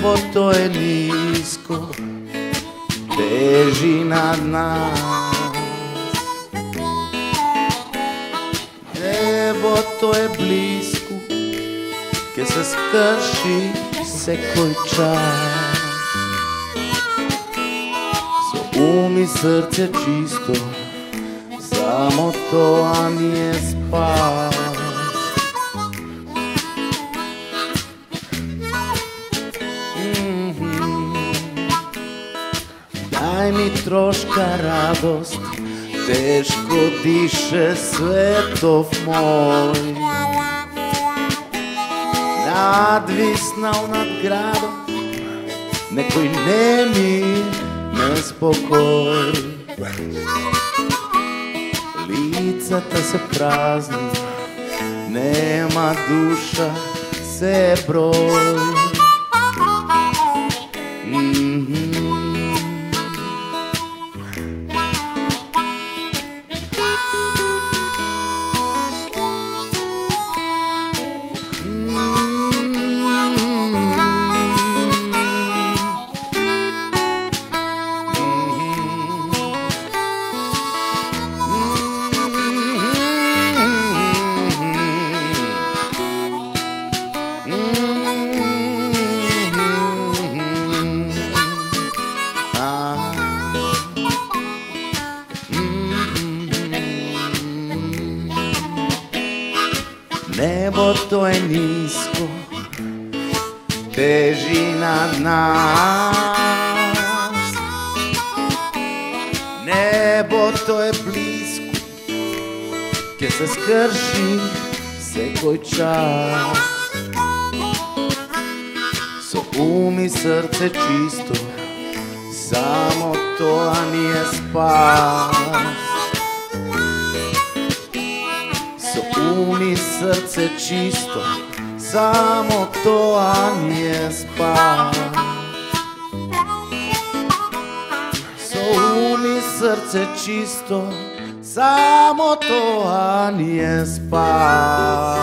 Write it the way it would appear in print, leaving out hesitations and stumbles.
Nebo to je nisko, beži nad nas. Nebo to je blisko, ke se skrši sekoj čas. So i srce čisto, samo to, a nije spas. Daj mi troška radost, teško diše svetov moj. Nadvisnal nad gradom, nekoj nemi nespokoj. Licata se prazni, nema duša se broj. Nebo to je nisko, beži nad nas. Nebo to je blisko, ke se skrši sekoj čas. So i srce čisto, samo to, a nije spas. I srce čisto, samo to, a nije spas. I srce čisto, samo to, a nije spas.